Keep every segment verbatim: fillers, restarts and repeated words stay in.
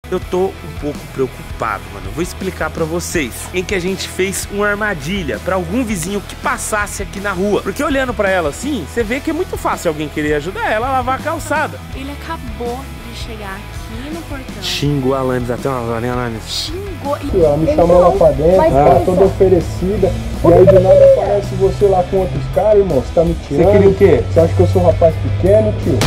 eu tô um pouco preocupado, mano. Eu vou explicar pra vocês. Em que a gente fez uma armadilha pra algum vizinho que passasse aqui na rua. Porque olhando pra ela assim, você vê que é muito fácil alguém querer ajudar ela a lavar a calçada. Ele acabou de chegar aqui no portão. Xingou a Alanis até uma hora, hein, Alanis? Xingou e... Ela me chamou lá pra dentro, ela toda oferecida. E aí do nada aparece você lá com outros caras, irmão. Você tá me tirando? Você queria o quê? Você acha que eu sou um rapaz pequeno, tio?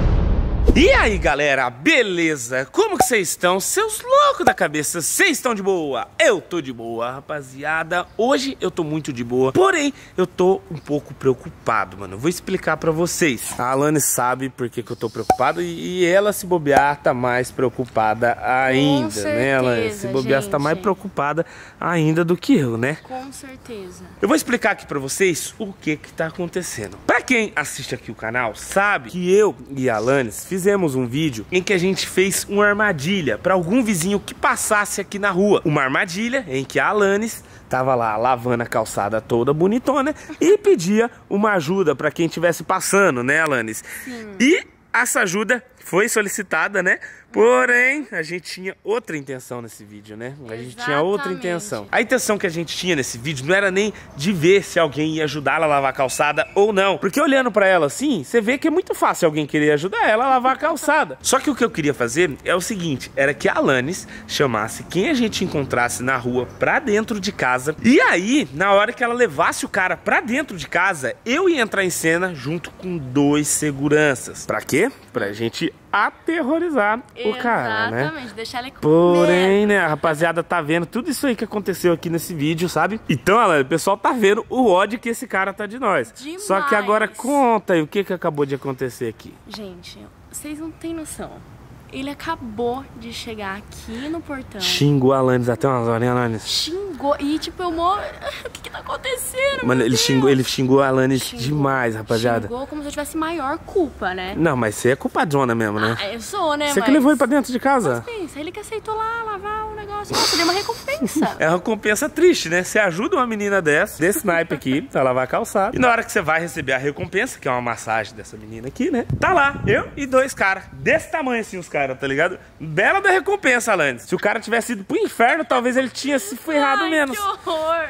E aí, galera, beleza? Como que vocês estão? Seus loucos da cabeça, vocês estão de boa? Eu tô de boa, rapaziada. Hoje eu tô muito de boa, porém eu tô um pouco preocupado, mano. Eu vou explicar pra vocês. A Alanis sabe por que que eu tô preocupado e, e ela, se bobear, tá mais preocupada ainda, Com certeza, né, Alanis? Se bobear, gente. tá mais preocupada ainda do que eu, né? Com certeza. Eu vou explicar aqui pra vocês o que que tá acontecendo. Pra quem assiste aqui o canal, sabe que eu e a Alanis fizemos um vídeo em que a gente fez uma armadilha pra algum vizinho que passasse aqui na rua. Uma armadilha em que a Alanis tava lá lavando a calçada toda bonitona e pedia uma ajuda pra quem estivesse passando, né, Alanis? Sim. E essa ajuda foi solicitada, né? Porém, a gente tinha outra intenção nesse vídeo, né? A gente Exatamente. tinha outra intenção. A intenção que a gente tinha nesse vídeo não era nem de ver se alguém ia ajudar ela a lavar a calçada ou não. Porque olhando pra ela assim, você vê que é muito fácil alguém querer ajudar ela a lavar a calçada. Só que o que eu queria fazer é o seguinte, era que a Alanis chamasse quem a gente encontrasse na rua pra dentro de casa. E aí, na hora que ela levasse o cara pra dentro de casa, eu ia entrar em cena junto com dois seguranças. Pra quê? Pra gente aterrorizar o cara, né? Exatamente, deixar ele com Porém, né, a rapaziada tá vendo tudo isso aí que aconteceu aqui nesse vídeo, sabe? Então, olha, o pessoal tá vendo o ódio que esse cara tá de nós. Demais. Só que agora conta aí o que que acabou de acontecer aqui. Gente, vocês não têm noção. Ele acabou de chegar aqui no portão. Xingou a Alanis até umas horas, hein, Alanis? Xingou. E tipo, eu mó... O que que tá acontecendo, Mano, meu ele Deus? xingou, ele xingou a Alanis Xingou. demais, rapaziada. Xingou como se eu tivesse maior culpa, né? Não, mas você é culpadona mesmo, né? Ah, eu sou, né? Você mas... que levou ele pra dentro de casa. Mas pensa, ele que aceitou lá lavar o negócio. Nossa, deu uma recompensa. É uma recompensa triste, né? Você ajuda uma menina dessa, desse naipe aqui, a lavar a calçada. E na hora que você vai receber a recompensa, que é uma massagem dessa menina aqui, né? Tá lá, eu e dois caras. Desse tamanho assim, os caras, tá ligado? Bela da recompensa, Alanis. Se o cara tivesse ido pro inferno, talvez ele tinha se ferrado Ai, menos. que horror.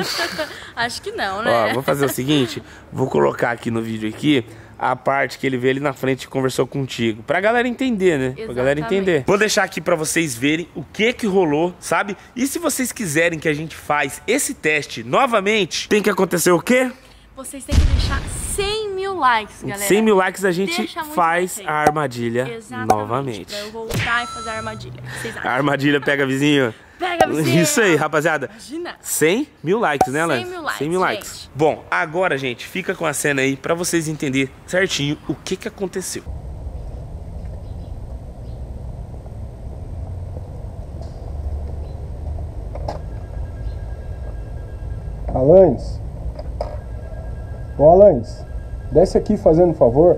Acho que não, né? Ó, vou fazer o seguinte, vou colocar aqui no vídeo aqui a parte que ele veio ali na frente e conversou contigo. Pra galera entender, né? Pra galera entender. Vou deixar aqui pra vocês verem o que que rolou, sabe? E se vocês quiserem que a gente faz esse teste novamente, tem que acontecer o quê? Vocês têm que deixar cem mil likes, galera. cem mil likes a gente Deixa muito faz bem. a armadilha Exatamente, novamente. pra eu voltar e fazer a armadilha. Vocês A acham? armadilha pega vizinho. Pega, vizinho. Isso aí, rapaziada. Imagina. cem mil likes, né, Alanis? cem mil likes, cem mil likes. gente. Bom, agora, gente, fica com a cena aí pra vocês entenderem certinho o que que aconteceu. Alanis? Ô Alanis, desce aqui fazendo um favor.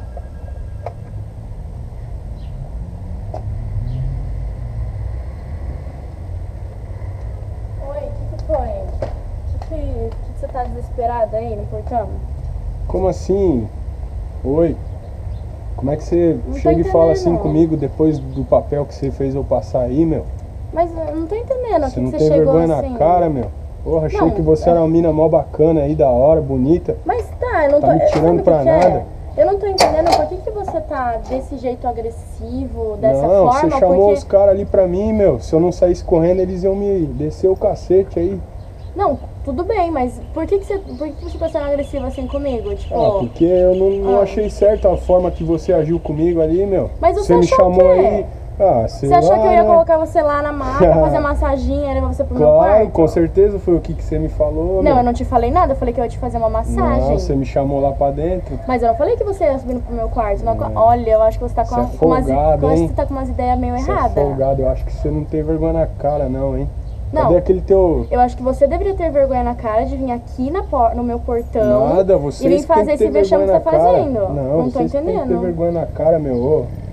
Oi, o que que foi? O que, que, que você tá desesperada aí no portão? Como assim? Oi? Como é que você Não tô chega e fala entendendo, assim não. comigo depois do papel que você fez eu passar aí, meu? Mas eu não tô entendendo o Você que, não que tem você chegou vergonha assim. na cara, meu? Porra, achei Não, que você era uma mina mó bacana aí, da hora, bonita. Mas tá, eu não Tá tô... me tirando sabe o que pra que é? nada. Eu não tô entendendo por que, que você tá desse jeito agressivo, dessa Não, forma, você chamou porque... os caras ali pra mim, meu. Se eu não saísse correndo, eles iam me descer o cacete aí. Não, tudo bem, mas por que, que, você, por que, que você tá sendo agressivo assim comigo? Tipo... Ah, porque eu não, não Ah. achei certo a forma que você agiu comigo ali, meu. Mas você me achou chamou o quê? aí. Ah, sei Você achou lá, que eu ia né? colocar você lá na maca, fazer massaginha e levar você pro meu Claro, quarto? com certeza foi o que, que você me falou. Não, meu. eu não te falei nada, eu falei que eu ia te fazer uma massagem. Não, você me chamou lá pra dentro. Mas eu não falei que você ia subindo pro meu quarto. Não, olha, eu acho que você tá com, Você é com umas, folgado, com umas- hein? você tá com umas ideias meio Você é erradas. folgado, eu acho que você não tem vergonha na cara, não, hein? Não. Cadê aquele teu... Eu acho que você deveria ter vergonha na cara de vir aqui na por- no meu portão Nada, e vocês vir que fazer tem que esse ter vexame que vergonha você tá na cara. fazendo. Não, Não tô vocês têm que ter entendendo. vergonha na cara, meu. Ô.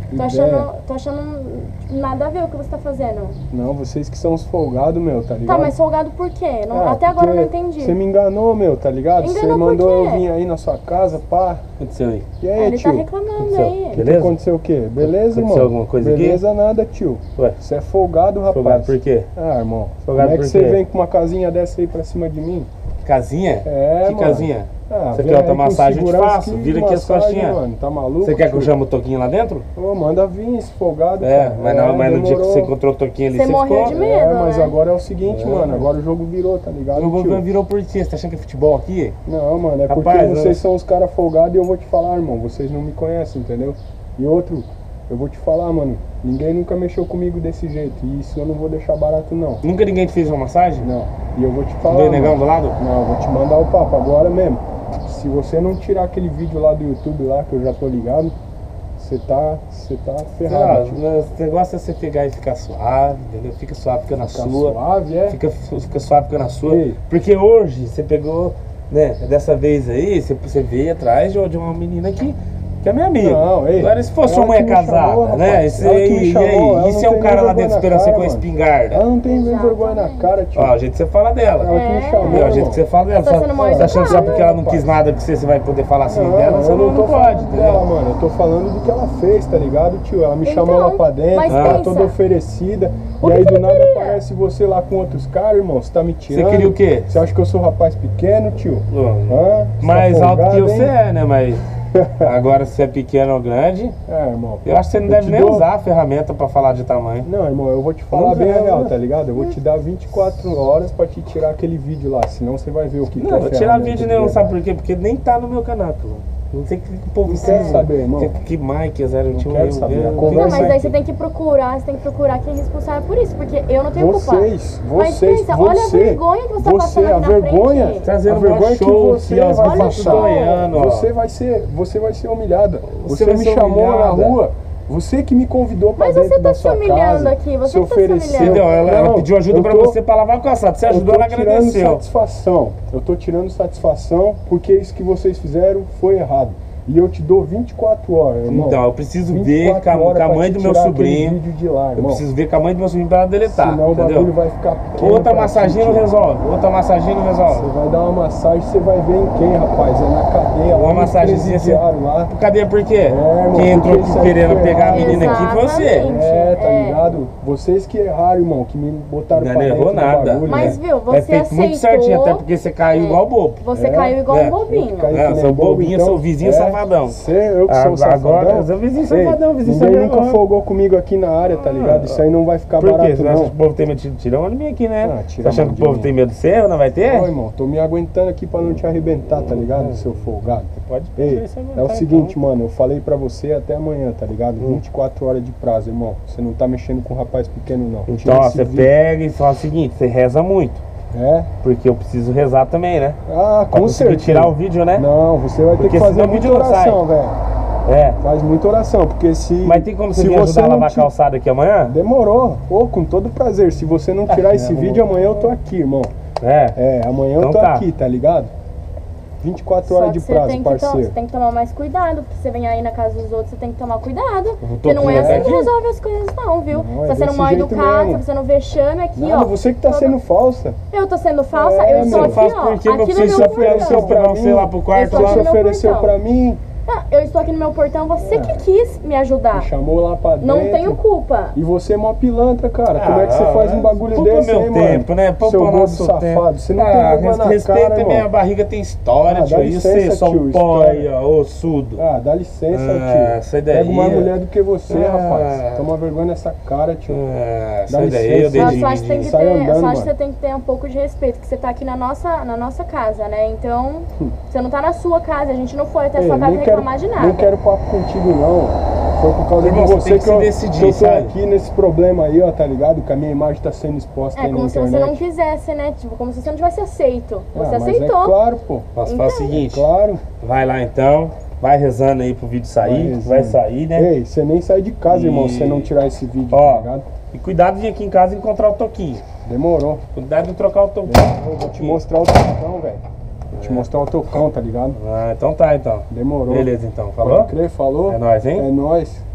Tô achando, tô achando nada a ver o que você tá fazendo. Não, vocês que são os folgados, meu, tá ligado? Tá, mas folgado por quê? Não, Ah, até agora eu não porque entendi. Você me enganou, meu, tá ligado? Você Enganou por mandou quê? eu vir aí na sua casa, pá. O que aconteceu aí? E aí, Ah, ele tio? tá reclamando Aconteceu. aí. Beleza? Aconteceu o quê? Beleza, Aconteceu irmão? alguma coisa aqui? Beleza nada, tio. Ué, Você é folgado, rapaz. folgado por quê? Ah, irmão. Folgado Como é que por você quê? vem com uma casinha dessa aí pra cima de mim? Casinha? É, Que mano. casinha? Ah, Você vem quer aí outra com massagem? Eu te segurança faço. aqui, Vira aqui as massagem, costinhas. mano. Tá maluco? Você quer que eu tio? chame o Toquinho lá dentro? Ô, manda vir esse folgado, É, cara. mas, não, mas no dia que demorou. você encontrou o Toquinho ali, Você você morreu ficou... de medo. É, mas né? agora é o seguinte, É. mano. Agora o jogo virou, tá ligado, O tio? jogo virou por quê? Você tá achando que é futebol aqui? Não, mano, é Rapaz, porque eu- vocês são os caras folgados e eu vou te falar, irmão. Vocês não me conhecem, entendeu? E outro, eu vou te falar, mano. Ninguém nunca mexeu comigo desse jeito. E isso eu não vou deixar barato, não. Nunca ninguém te fez uma massagem? Não. E eu vou te falar. Dois negão mano. do lado? Não, eu vou te mandar o papo agora mesmo. Se você não tirar aquele vídeo lá do YouTube lá, que eu já tô ligado, você tá, você tá Ah, ferrado, tio. o negócio é você pegar e ficar suave, entendeu? Fica suave, fica na Fica sua. suave, é? Fica, fica suave, fica na sua. Ei. Porque hoje você pegou, né? Dessa vez aí, você, você veio atrás de, de uma menina que, que é minha amiga. Não, ei, Agora, se fosse ela uma mulher que me casada, chamou, né? rapaz. Isso Ela que aí, me e chamou, aí? ela E se não é um tem cara nem lá dentro vergonha na esperando você cara, com a mano. espingarda? Ela não tem nem Exatamente. vergonha na cara, tio. Ó, o jeito que você fala dela. Ela que me É. chamou, Meu, o jeito irmão. que você fala dela. Tá Só, sendo mal você tá achando só educado, porque ela não rapaz. quis nada que você, você vai poder falar assim Não, dela? Você eu não, não tô não pode, falando entendeu? dela, mano. Eu tô falando do que ela fez, tá ligado, tio? Ela me Então, chamou lá pra dentro, mas tá pensa. toda oferecida. O E que aí que do ele nada queria? aparece você lá com outros caras, irmão. Você tá me tirando. Você queria o quê? Você acha que eu sou rapaz pequeno, tio? Hum, Hã? Você Mais tá alto que folgado, você hein? é, né? Mas agora se é pequeno ou grande, É, irmão. eu acho que você não Eu deve te nem dou- usar a ferramenta pra falar de tamanho. Não, irmão, eu vou te falar Não bem a deve, real, né? tá ligado? Eu vou te dar vinte e quatro horas pra te tirar aquele vídeo lá, senão você vai ver o que, que Não, é vou tirar ferramenta vídeo de nenhum, verdade. sabe por quê? Porque nem tá no meu canal, pô. Não sei o que o povo Não quero precisa. saber, irmão. Que, que Mike, zero vinte e um, quero eu- saber. eu- A eu- conversa Não, mas Conversa aí você tem que procurar, você tem que procurar quem é responsável por isso, porque eu não tenho culpa. Vocês, Mas vocês, pensa, você, olha a vergonha que você tá você, passando a aqui na vergonha, frente. Trazendo a vergonha um que show você aqui, ó, vai olha passar, só, ganhando, ó. você vai ser, você vai ser humilhada. Você Você, vai me ser chamou humilhada. na rua, você que me convidou pra Mas dentro você tá da se sua humilhando casa, aqui, você se que tá se ofereceu. humilhando. Entendeu? Ela, ela Não, pediu ajuda eu pra tô- você pra lavar o calçado. Você Eu ajudou, tô ela tirando agradeceu. satisfação. Eu tô tirando satisfação porque isso que vocês fizeram foi errado. E eu te dou vinte e quatro horas, irmão. Então, eu preciso vinte e ver quatro com a, horas com a pra mãe te do meu tirar aquele sobrinho. vídeo de lá, Eu irmão. preciso ver com a mãe do meu sobrinho pra ela deletar. Senão o bagulho entendeu? vai ficar pequeno. Outra pra massaginha ti, não tio. resolve. Outra massaginha não Você resolve. vai dar uma massagem, você vai ver em quem, rapaz? É na cadeia, Uma lá no massagenzinha assim. presidiário lá. Cadê? Por quê? irmão, Quem entrou porque isso aqui aí querendo foi pegar a errado. menina aqui foi você. Exatamente. É, tá É. ligado? Vocês que erraram, irmão, que me botaram Não pra dentro errou do nada. bagulho, Mas né? viu, É você feito muito aceitou. certinho, até porque você caiu É. igual bobo. Você É, caiu igual é. um bobinho. Cai É, que nem sou bobo, bobinho, então. sou vizinho safadão. Você, eu que sou Agora- agora safadão. eu sou vizinho Ei, safadão, vizinho ninguém safadão. nunca folgou comigo aqui na área, tá ligado? Isso aí não vai ficar Por quê? barato, Você acha que não. o povo tem medo de tirar uma de mim aqui, né? Ah, Você tira achando uma que de o povo mim. tem medo de você, não vai ter? Ô, irmão, tô me aguentando aqui pra não te arrebentar, tá ligado, seu folgado? Pode Ei, pedir esse é o seguinte, mano, eu falei pra você até amanhã, tá ligado? vinte e quatro horas de prazo, irmão. Você não tá mexendo com um rapaz pequeno, não. Tira Então, ó, esse você vídeo. pega e fala o seguinte, você reza muito. É? Porque eu preciso rezar também, né? Ah, Pra com conseguir certeza. tirar o vídeo, né? Não, você vai ter Porque que fazer senão o muita vídeo não sai. oração, velho. É. Faz muita oração, porque se... Mas tem como você se me ajudar a não lavar a ti- calçada aqui amanhã? Demorou. Ô, com todo prazer. Se você não tirar esse vídeo, amanhã eu tô aqui, irmão. É. É, amanhã Então eu tô tá. aqui, tá ligado? vinte e quatro Só horas que de você prazo, tem, que to- parceiro. você tem que tomar mais cuidado, porque você vem aí na casa dos outros, você tem que tomar cuidado. tô Porque não com é medo assim que aqui. resolve as coisas não, viu? Não, você é tá sendo desse mal jeito educado, mesmo. tá fazendo vexame aqui, Nada, ó. você que tá Toda- sendo falsa. Eu tô sendo falsa? É, eu meu, estou eu aqui, faço ó. porque meu Aqui no filho meu se ofereceu portão. pra você lá pro quarto Eu tô Você lá. aqui se no meu ofereceu portão. pra mim, Ah, eu estou aqui no meu portão, você É. que quis me ajudar. me chamou lá pra dentro. Não tenho culpa. E você é mó pilantra, cara. Como é que você Ah, faz um bagulho poupa desse meu aí, tempo, mano? né? Poupa Seu o gordo nosso safado. tempo. Você não ah, tem vergonha na respeita cara, minha irmão. barriga tem história, Ah, tio. dá E licença, você, só tio, um pó história. aí, ó, ossudo. Ah, dá licença, Ah, tio. sai daí. Pego mais mulher do que você, Ah. rapaz. Toma vergonha nessa cara, tio. Ah, Dá sai daí, licença. eu Eu dedinho. só acho que tem que Sai ter, andando, eu só acho mano. que você tem que ter um pouco de respeito, que você tá aqui na nossa, na nossa casa, né? Então, você não tá na sua casa, a gente não foi até a Ei, sua casa nem quero, reclamar de nada. nem quero papo contigo, não. Foi por causa Irmão, de você você tem que, que eu, se decidir, que eu tô sabe? aqui nesse problema aí, ó, tá ligado? Que a minha imagem tá sendo exposta É aí na como se internet. você não quisesse, né? Tipo, como se você não tivesse aceito. Ah, Você mas aceitou. É claro, pô. Posso fazer o Então, seguinte, Claro. vai lá então, vai rezando aí pro vídeo Vai sair, rezando. vai sair, né? Ei, você nem sai de casa, E- irmão, se você não tirar esse vídeo, Ó. tá ligado? E cuidado de ir aqui em casa e encontrar o Toquinho. Demorou. Cuidado de trocar o Toquinho. Eu vou te mostrar o tocão, velho. Vou te mostrar o tocão, tá ligado? Ah, então tá, então. Demorou. Beleza, então. Falou? Pode crer, falou? É nóis, hein? É nóis.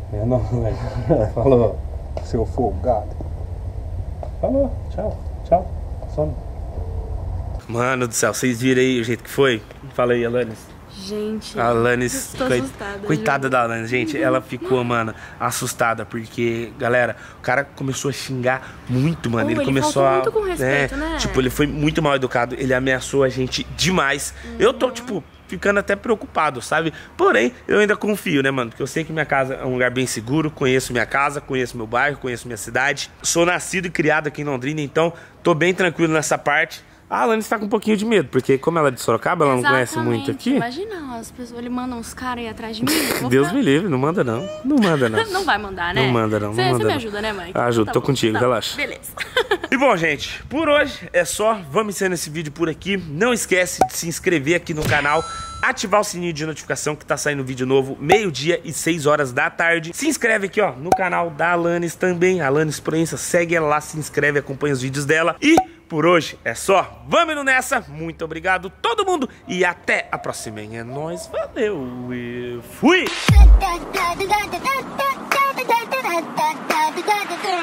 É não, velho. Falou, seu folgado. Falou, tchau, tchau. Some. Mano do céu, vocês viram aí o jeito que foi? Fala aí, Alanis. Gente, A Alanis, tô coi- assustada. coitada juro. da Alanis, gente, ela ficou, mano, assustada, porque, galera, o cara começou a xingar muito, mano, Oh, ele, ele começou faltou a... muito com respeito, né? Tipo, ele foi muito mal educado, ele ameaçou a gente demais. Eu tô, tipo, ficando até preocupado, sabe? Porém, eu ainda confio, né, mano, porque eu sei que minha casa é um lugar bem seguro, conheço minha casa, conheço meu bairro, conheço minha cidade, sou nascido e criado aqui em Londrina, então tô bem tranquilo nessa parte. A Alanis tá com um pouquinho de medo, porque como ela é de Sorocaba, ela não conhece Exatamente. muito aqui. Imagina, as pessoas, ele manda uns caras aí atrás de mim. eu vou Deus ficar- me livre, não manda não. Não manda não. Não vai mandar, né? Não manda não, não Você manda me não. ajuda, né, mãe? Ajudo, Tá tô bom. contigo, Tá, relaxa. Beleza. E bom, gente, por hoje é só. Vamos encerrar esse vídeo por aqui. Não esquece de se inscrever aqui no canal, ativar o sininho de notificação que tá saindo vídeo novo meio-dia e seis horas da tarde. Se inscreve aqui, ó, no canal da Alanis também. Alanis Proença, segue ela lá, se inscreve, acompanha os vídeos dela. E por hoje é só. Vamos indo nessa. Muito obrigado todo mundo e até a próxima. É nóis, valeu e fui! da da da da da da da da da da da da da